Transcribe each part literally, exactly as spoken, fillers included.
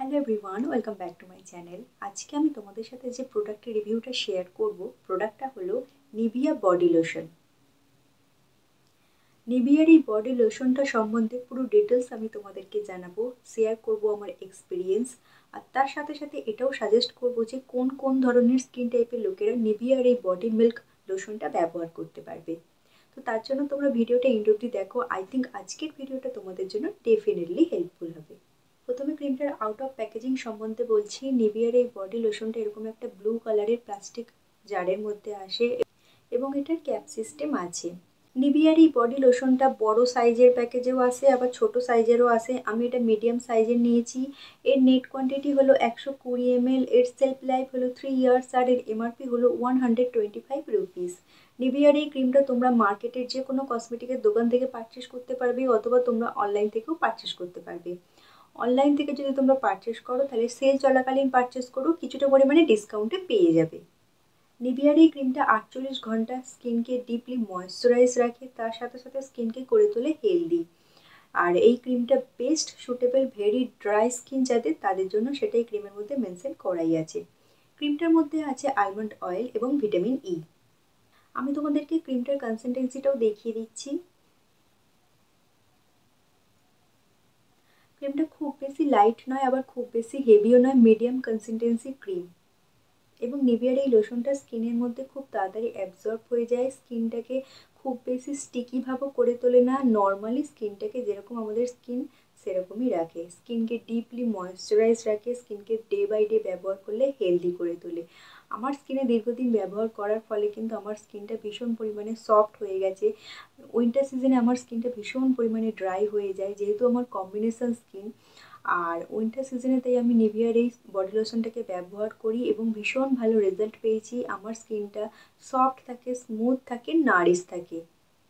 Hello everyone, welcome back to my channel. আজকে আমি তোমাদের সাথে যে প্রোডাক্টের রিভিউটা শেয়ার করব, প্রোডাক্টটা হলো নিভিয়া বডি লোশন। নিভিয়ার এই বডি লোশনটা সম্বন্ধে পুরো ডিটেলস আমি তোমাদেরকে জানাবো, শেয়ার করব আমার এক্সপিরিয়েন্স। আর তার সাথে সাথে এটাও সাজেস্ট করব যে কোন কোন ধরনের স্কিন টাইপের লোকেরা নিভিয়ার এই বডি মিল্ক লোশনটা ব্যবহার করতে পারবে। তো তার জন্য তোমরা ভিডিওটা এন্ড অবধি দেখো। আই থিঙ্ক আজকের ভিডিওটা তোমাদের জন্য ডেফিনেটলি হেল্পফুল হবে। প্রথমে ক্রিমটার আউট অফ প্যাকেজিং সম্বন্ধে বলছি। নিভিয়ার এই বডি লোশনটা এরকম একটা ব্লু কালারের প্লাস্টিক জারের মধ্যে আসে এবং এটার ক্যাপ সিস্টেম আছে। নিভিয়ার এই বডি লোশনটা বড় সাইজের প্যাকেজেও আসে, আবার ছোট সাইজেরও আসে। আমি এটা মিডিয়াম সাইজের নিয়েছি। এর নেট কোয়ান্টিটি হলো একশো কুড়ি এমএল, এর সেলফ লাইফ হলো থ্রি ইয়ার্স, আর এর এমআরপি হলো one hundred twenty five rupees. নিভিয়ার এই ক্রিমটা তোমরা মার্কেটের যে কোনো কসমেটিকের দোকান থেকে পারচেস করতে পারবে, অথবা তোমরা অনলাইন থেকেও পারচেস করতে পারবে। অনলাইন থেকে যদি তোমরা পারচেস করো তাহলে সেল চলাকালীন পারচেস করো, কিছুটা পরিমাণে ডিসকাউন্টে পেয়ে যাবে। নিভিয়ার এই ক্রিমটা আটচল্লিশ ঘন্টা স্কিনকে ডিপলি ময়েশ্চারাইজ রাখে, তার সাথে সাথে স্কিনকে করে তোলে হেলদি। আর এই ক্রিমটা best suitable very dry skin যাদের, তাদের জন্য সেটাই ক্রিমের মধ্যে মেনশন করাই আছে। ক্রিমটার মধ্যে আছে আলমন্ড অয়েল এবং ভিটামিন ই। আমি তোমাদেরকে ক্রিমটার কনসিস্টেন্সিটাও দেখিয়ে দিচ্ছি। ক্রিমটা খুব বেশি লাইট নয়, আবার খুব বেশি হেভিও নয়, মিডিয়াম কনসিস্টেন্সি ক্রিম। এবং নিভিয়ার এই লোশনটা স্কিনের মধ্যে খুব তাড়াতাড়ি অ্যাবজর্ব হয়ে যায়, স্কিনটাকে খুব বেশি স্টিকি ভাবও করে তোলে না, নর্মালি স্কিনটাকে যেরকম আমাদের স্কিন সেরকমই রাখে। স্কিনকে ডিপলি ময়েশ্চারাইজ রাখে, স্কিনকে ডে বাই ডে ব্যবহার করলে হেলদি করে তোলে। আমার স্কিনে দীর্ঘদিন ব্যবহার করার ফলে কিন্তু আমার স্কিনটা ভীষণ পরিমাণে সফট হয়ে গেছে। উইন্টার সিজনে আমার স্কিনটা ভীষণ পরিমাণে ড্রাই হয়ে যায়, যেহেতু আমার কম্বিনেশন স্কিন। আর উইন্টার সিজনে তাই আমি নিভিয়ার এই বডি লোশনটাকে ব্যবহার করি এবং ভীষণ ভালো রেজাল্ট পেয়েছি। আমার স্কিনটা সফট থাকে, স্মুথ থাকে, নারিশ থাকে।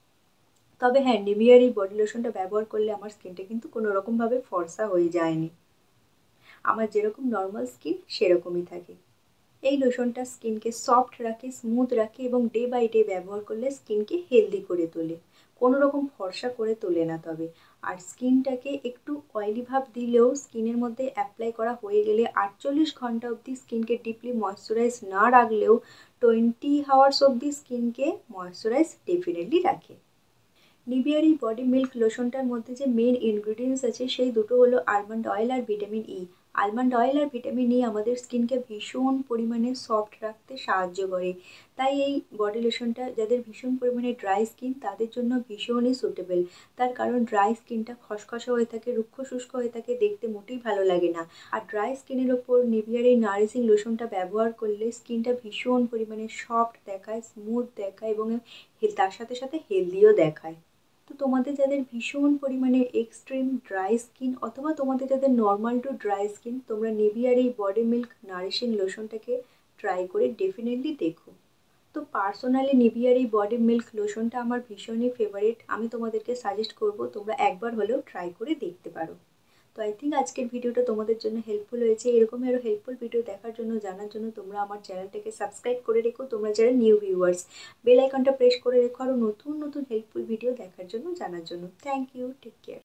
তবে হ্যাঁ, নিভিয়ার এই বডি লোশনটা ব্যবহার করলে আমার স্কিনটা কিন্তু কোনো রকমভাবে ফর্সা হয়ে যায়নি। আমার যেরকম নর্মাল স্কিন সেরকমই থাকে। এই লোশনটা স্কিনকে সফট রাখে, স্মুথ রাখে এবং ডে বাই ডে ব্যবহার করলে স্কিনকে হেলদি করে তোলে, কোনো রকম ফর্সা করে তোলে না। তবে আর স্কিনটাকে একটু অয়েলি ভাব দিলেও স্কিনের মধ্যে অ্যাপ্লাই করা হয়ে গেলে আটচল্লিশ ঘন্টা অবধি স্কিনকে ডিপলি ময়েশ্চারাইজ না রাখলেও টোয়েন্টি আওয়ার্স অবধি স্কিনকে ময়েশ্চারাইজ ডেফিনেটলি রাখে। নিভিয়ার এই বডি মিল্ক লোশনটার মধ্যে যে মেন ইনগ্রিডিয়েন্টস আছে সেই দুটো হলো আলমন্ড অয়েল আর ভিটামিন ই। আলমন্ড অয়েল আর ভিটামিন ই আমাদের স্কিনকে ভীষণ পরিমাণে সফট রাখতে সাহায্য করে। তাই এই বডি লোশনটা যাদের ভীষণ পরিমাণে ড্রাই স্কিন তাদের জন্য ভীষণই সুটেবল। তার কারণ ড্রাই স্কিনটা খসখসে হয়ে থাকে, রুক্ষ শুষ্ক হয়ে থাকে, দেখতে মোটেই ভালো লাগে না। আর ড্রাই স্কিনের ওপর নিভিয়ার এই নারিশিং লোশনটা ব্যবহার করলে স্কিনটা ভীষণ পরিমাণে সফট দেখায়, স্মুথ দেখায় এবং তার সাথে সাথে হেলদিও দেখায়। তো তোমাদের যাদের ভীষণ পরিমাণে এক্সট্রিম ড্রাই স্কিন, অথবা তোমাদের যাদের নর্মাল টু ড্রাই স্কিন, তোমরা নিভিয়ার এই বডি মিল্ক নারিশিং লোশনটাকে ট্রাই করে ডেফিনেটলি দেখো। তো পার্সোনালি নিভিয়ার এই বডি মিল্ক লোশনটা আমার ভীষণই ফেভারিট। আমি তোমাদেরকে সাজেস্ট করব তোমরা একবার হলেও ট্রাই করে দেখতে পারো। তো আই থিঙ্ক আজকের ভিডিওটা তোমাদের জন্য হেল্পফুল হয়েছে। এরকমই আরও হেল্পফুল ভিডিও দেখার জন্য, জানার জন্য তোমরা আমার চ্যানেলটাকে সাবস্ক্রাইব করে রেখো। তোমরা যারা নিউ ভিউয়ার্স, বেল আইকনটা প্রেস করে রেখো আরও নতুন নতুন হেল্পফুল ভিডিও দেখার জন্য, জানার জন্য। Thank you, take care.